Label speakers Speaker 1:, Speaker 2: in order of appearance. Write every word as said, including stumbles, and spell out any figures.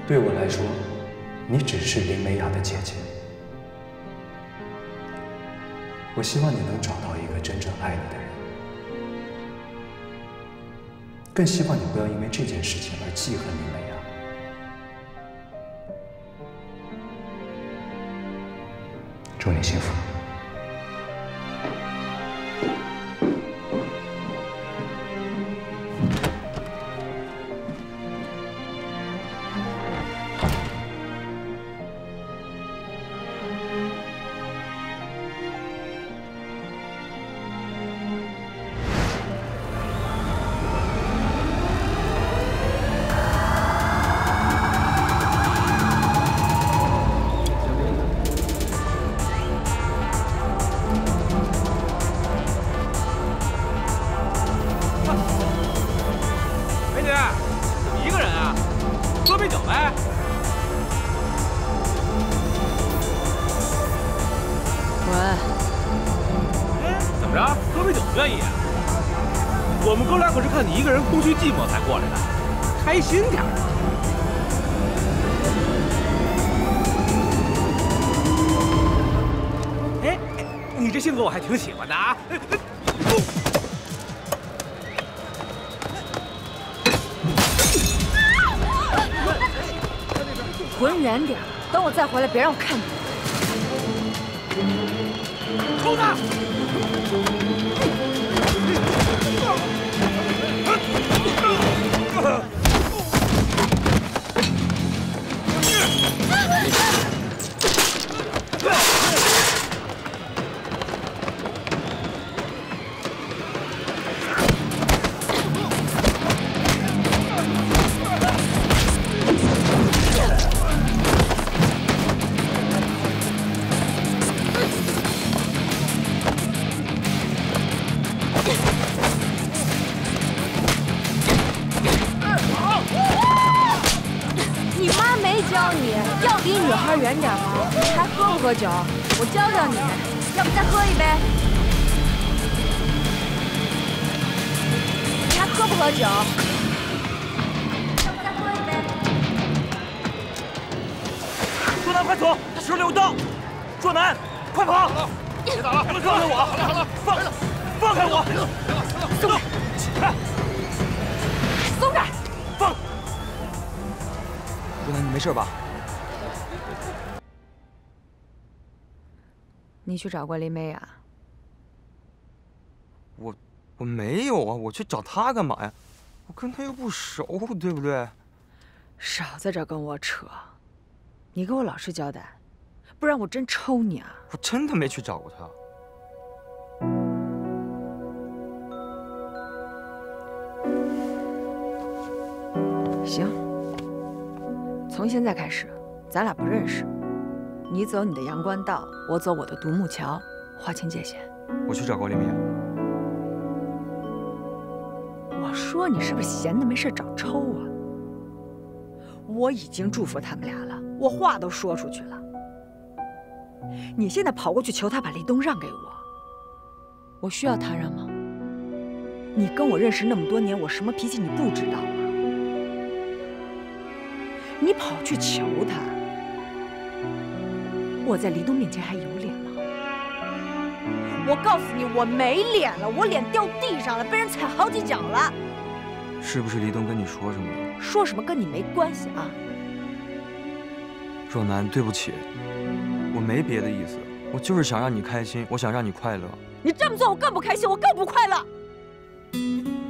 Speaker 1: 对我来说，你只是林美雅的姐姐。我希望你能找到一个真正爱你的人，更希望你不要因为这件事情而记恨林美雅。祝你幸福。
Speaker 2: 寂寞才过来的，开心点儿。哎，你这性格我还挺喜欢的啊！
Speaker 3: 滚远点，等我再回来，别让我看见。
Speaker 2: 抽他！
Speaker 3: 远点吗？你还喝不喝酒？我教教你，要不再喝一杯？你还喝不喝酒？要不再喝一杯？
Speaker 4: 卓南，快走！他手里有刀！卓南，快跑！别打了，放开我！好了好了，放放开我！
Speaker 3: 松开！
Speaker 4: 起来！
Speaker 3: 松开！
Speaker 4: 放！卓南，你没事吧？
Speaker 3: 你去找过林美雅？
Speaker 4: 我我没有啊，我去找她干嘛呀？我跟她又不熟，对不对？
Speaker 3: 少在这跟我扯！你给我老实交代，不然我真抽你啊！
Speaker 4: 我真的没去找过她。
Speaker 3: 行，从现在开始，咱俩不认识。 你走你的阳关道，我走我的独木桥，划清界限。
Speaker 4: 我去找过林美雅。
Speaker 3: 我说你是不是闲的没事找抽啊？我已经祝福他们俩了，我话都说出去了。你现在跑过去求他把立冬让给我，我需要他让吗？你跟我认识那么多年，我什么脾气你不知道吗？你跑去求他。 我在黎东面前还有脸吗？我告诉你，我没脸了，我脸掉地上了，被人踩好几脚了。
Speaker 4: 是不是黎东跟你说什么了？
Speaker 3: 说什么跟你没关系啊！
Speaker 4: 若楠，对不起，我没别的意思，我就是想让你开心，我想让你快乐。
Speaker 3: 你这么做，我更不开心，我更不快乐。